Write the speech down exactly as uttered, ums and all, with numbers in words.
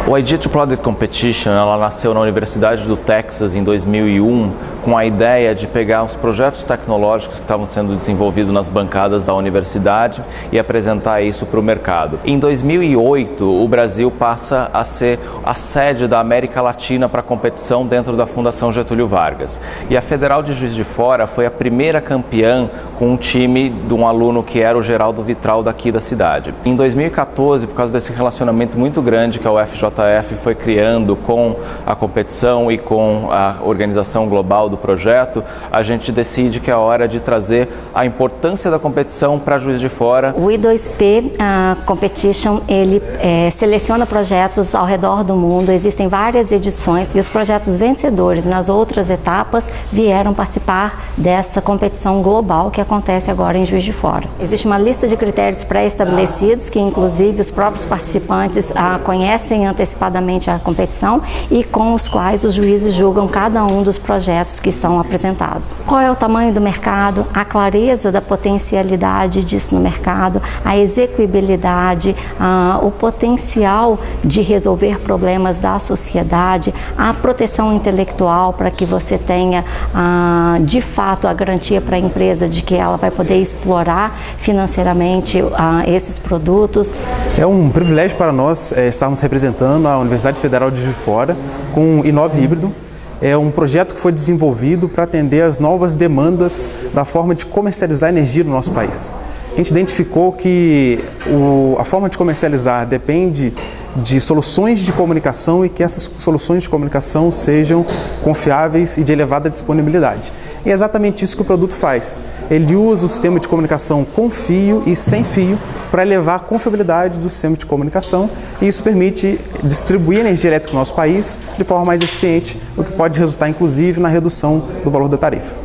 O I D to Product Competition, ela nasceu na Universidade do Texas em dois mil e um com a ideia de pegar os projetos tecnológicos que estavam sendo desenvolvidos nas bancadas da universidade e apresentar isso para o mercado. Em dois mil e oito, o Brasil passa a ser a sede da América Latina para a competição dentro da Fundação Getúlio Vargas. E a Federal de Juiz de Fora foi a primeira campeã com um time de um aluno que era o Geraldo Vitral daqui da cidade. Em dois mil e quatorze, por causa desse relacionamento muito grande que a U F J F foi criando com a competição e com a organização global do projeto, a gente decide que é a hora de trazer a importância da competição para Juiz de Fora. O I dois P uh, Competition, ele é, seleciona projetos ao redor do mundo, existem várias edições e os projetos vencedores nas outras etapas vieram participar dessa competição global que acontece agora em Juiz de Fora. Existe uma lista de critérios pré-estabelecidos que inclusive os próprios participantes uh, conhecem antecipadamente a competição e com os quais os juízes julgam cada um dos projetos que estão apresentados. Qual é o tamanho do mercado, a clareza da potencialidade disso no mercado, a execuibilidade, uh, o potencial de resolver problemas da sociedade, a proteção intelectual para que você tenha uh, de fato a garantia para a empresa de que ela vai poder explorar financeiramente uh, esses produtos. É um privilégio para nós é, estarmos representando a Universidade Federal de Juiz de Fora com o Inove Híbrido. É um projeto que foi desenvolvido para atender às novas demandas da forma de comercializar energia no nosso país. A gente identificou que o, a forma de comercializar depende de soluções de comunicação e que essas soluções de comunicação sejam confiáveis e de elevada disponibilidade. E é exatamente isso que o produto faz. Ele usa o sistema de comunicação com fio e sem fio para elevar a confiabilidade do sistema de comunicação e isso permite distribuir energia elétrica no nosso país de forma mais eficiente, o que pode resultar inclusive na redução do valor da tarifa.